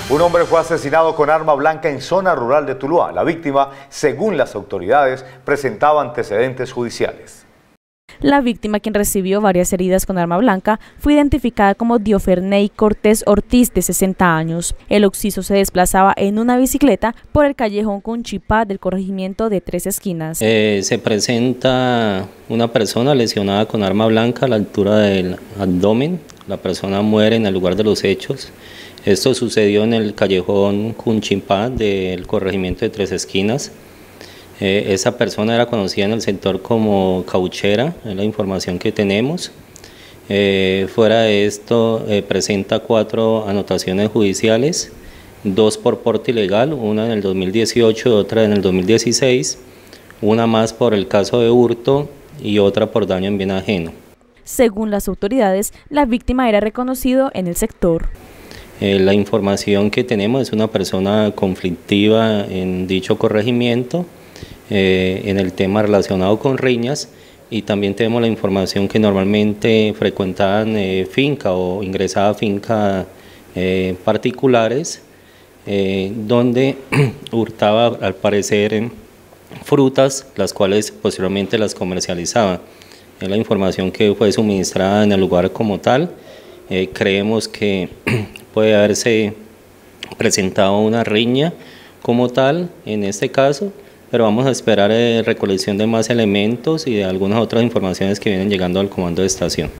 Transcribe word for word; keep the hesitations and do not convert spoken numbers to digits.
Un hombre fue asesinado con arma blanca en zona rural de Tuluá. La víctima, según las autoridades, presentaba antecedentes judiciales. La víctima, quien recibió varias heridas con arma blanca, fue identificada como Dioferney Cortés Ortiz, de sesenta años. El occiso se desplazaba en una bicicleta por el callejón Cunchipá del corregimiento de Tres Esquinas. Eh, se presenta una persona lesionada con arma blanca a la altura del abdomen. La persona muere en el lugar de los hechos. Esto sucedió en el callejón Cunchipá del corregimiento de Tres Esquinas. Eh, esa persona era conocida en el sector como cauchera, es la información que tenemos. Eh, fuera de esto, eh, presenta cuatro anotaciones judiciales, dos por porte ilegal, una en el dos mil dieciocho y otra en el dos mil dieciséis, una más por el caso de hurto y otra por daño en bien ajeno. Según las autoridades, la víctima era reconocido en el sector. Eh, la información que tenemos es una persona conflictiva en dicho corregimiento, Eh, en el tema relacionado con riñas, y también tenemos la información que normalmente frecuentaban eh, finca o ingresaba a finca eh, particulares, eh, donde hurtaba al parecer en frutas, las cuales posteriormente las comercializaba. Es la información que fue suministrada en el lugar como tal. Eh, creemos que puede haberse presentado una riña como tal en este caso, pero vamos a esperar eh, recolección de más elementos y de algunas otras informaciones que vienen llegando al comando de estación.